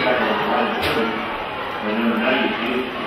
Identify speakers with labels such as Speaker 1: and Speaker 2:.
Speaker 1: got a lot of food, but no, now you do.